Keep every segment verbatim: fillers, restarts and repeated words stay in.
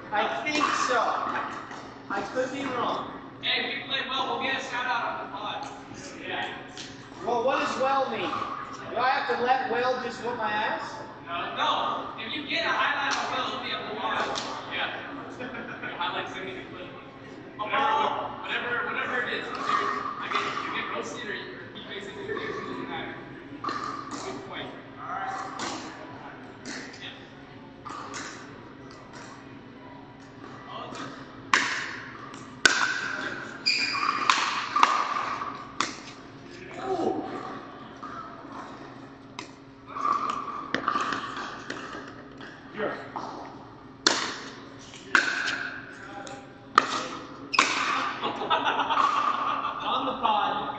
I think so. I could be wrong. Hey, if you play well, we'll get a shout out on the pod. Yeah. Well, what does well mean? Do I have to let well just whoop my ass? No, no. If you get a highlight on well, it'll be a blog. Yeah. Highlights in the clip. Whatever, whatever, whatever it is. I get, you get roasted or he basically thinks it doesn't matter. Good point. All right. Yeah. Oh, okay. Sure. On the pod.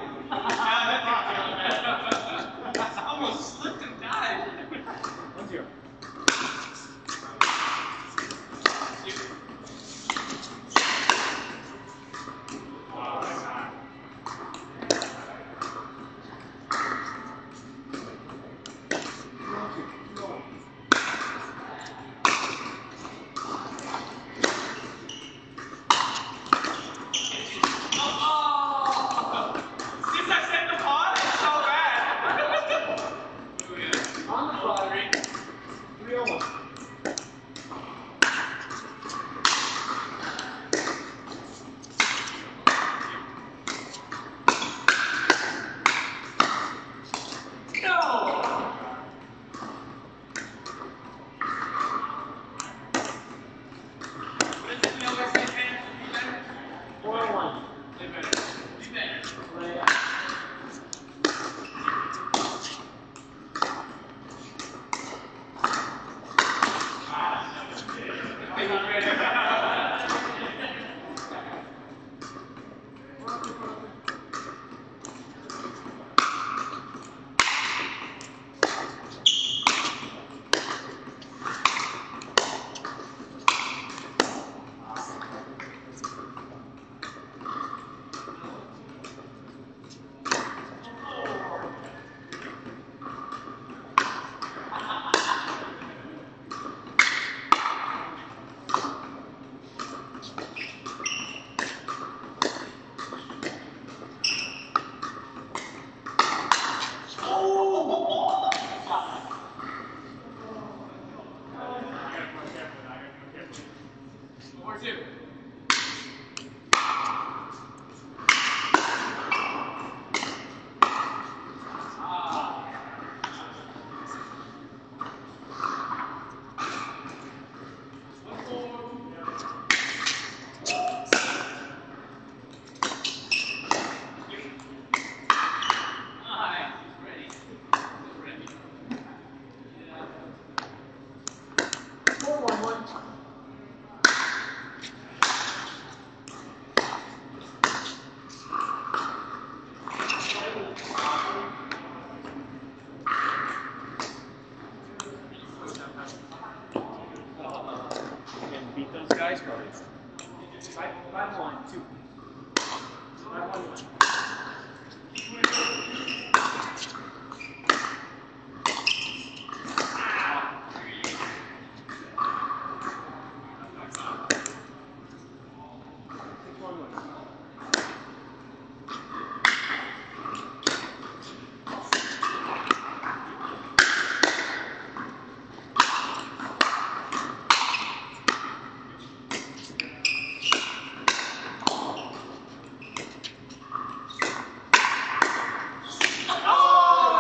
I almost slipped and died. One zero. Four two. Beat those guys, probably. Five, five, one, two. Five, one, one. Oh!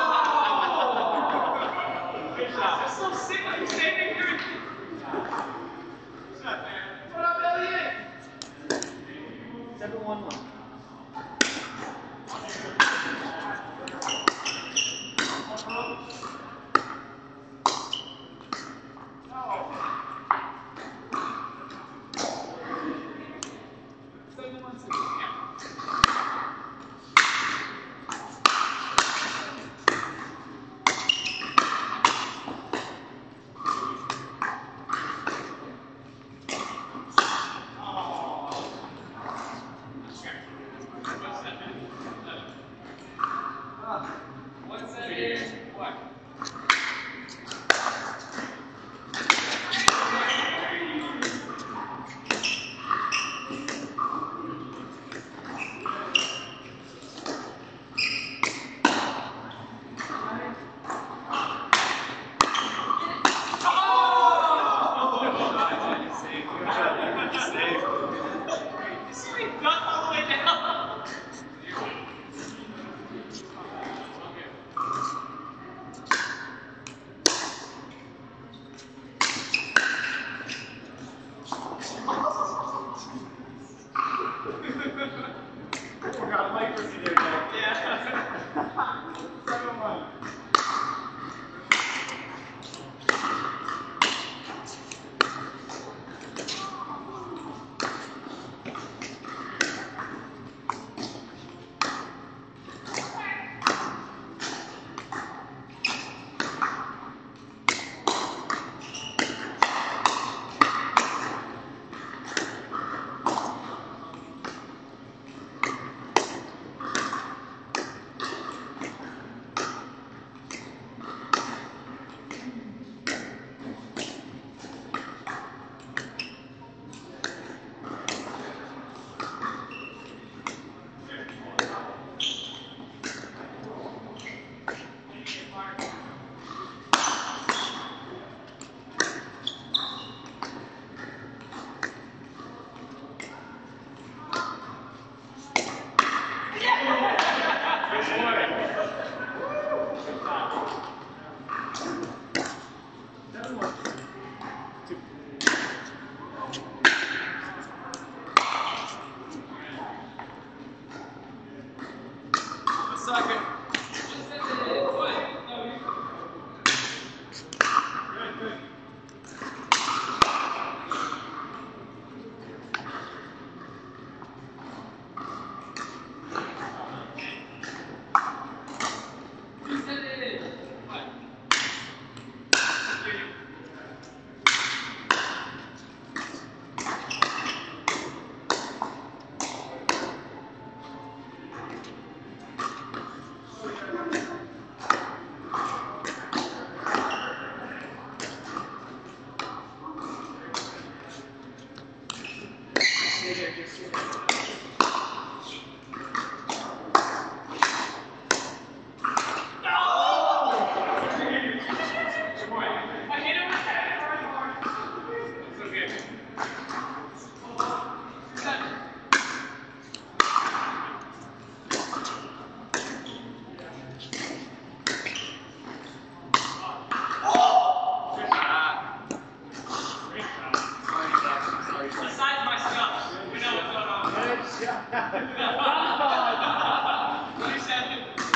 second. Good, good. Besides my stuff, we know what's going on. twenty-seven.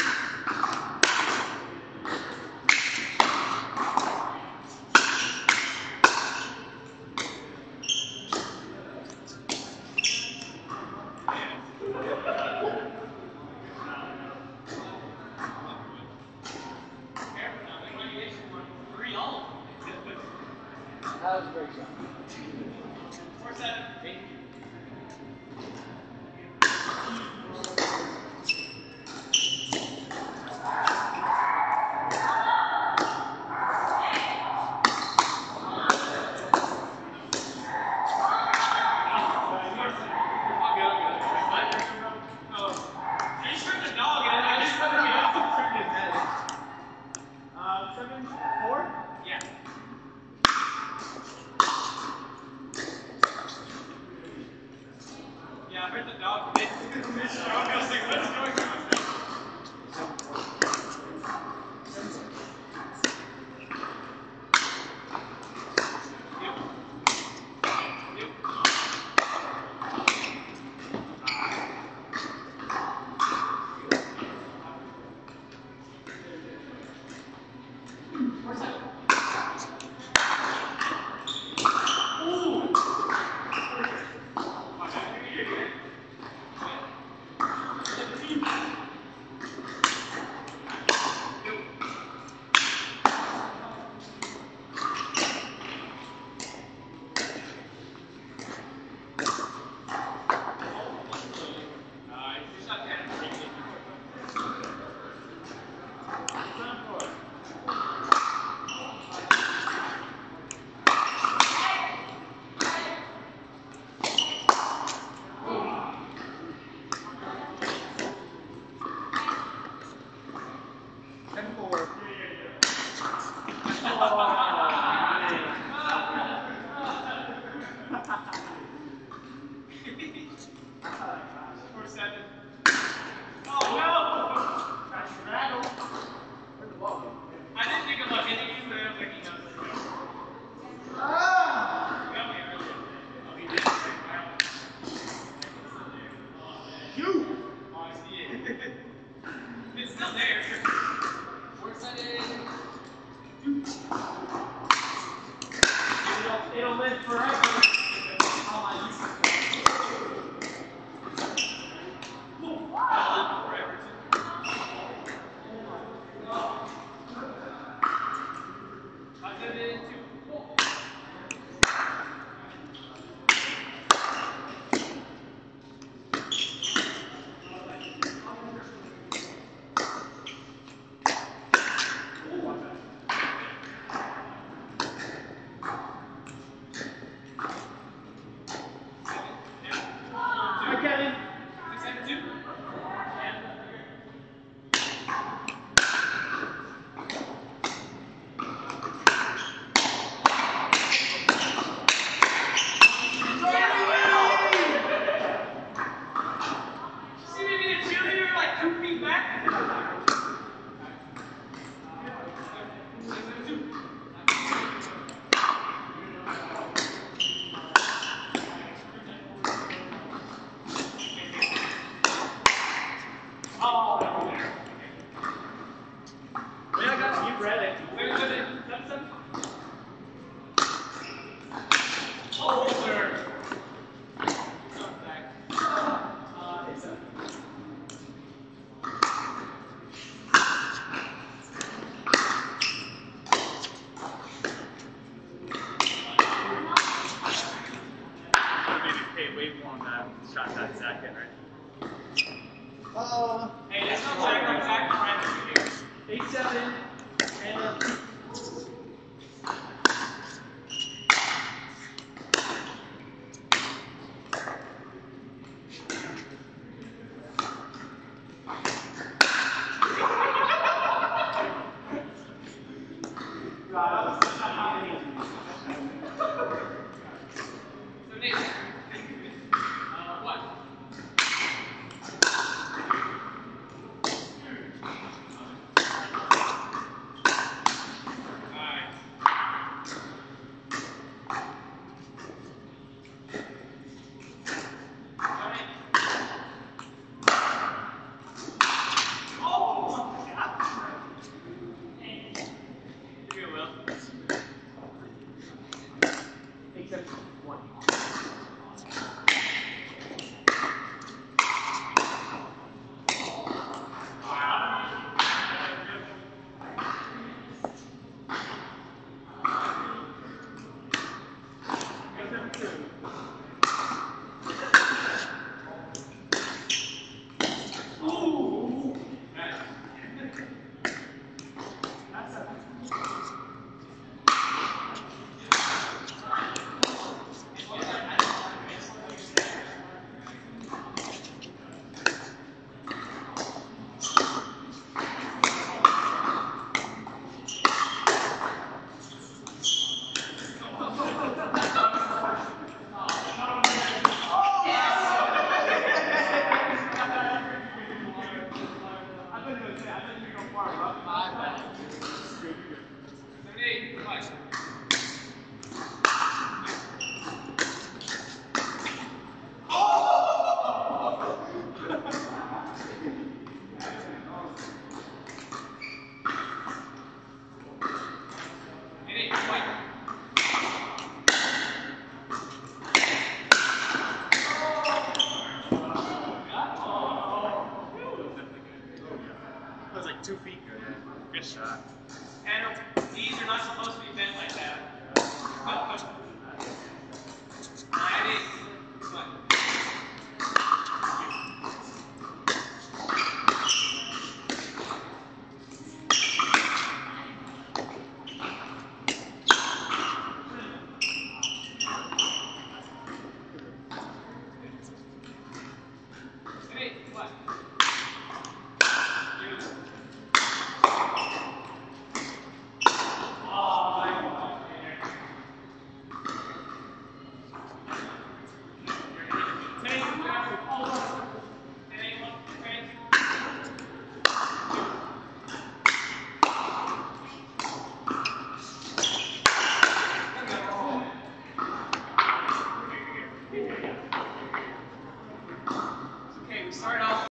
Three all. That was a great shot. Four seven. Eight. Yeah, I heard the dog. It's strong. I was like, what's going on? Four seven. Oh no! Where'd the ball go? I didn't think about hitting you, but I was like, you know, let's go. Ah! You got me earlier. Oh, he did. You! Oh, I see it. It's still there. Four seven. It'll, it'll live forever. way, way more on that shot that Zach hit, right? Uh, Hey, that's not Zach, like Zach Moran over here. eight seven and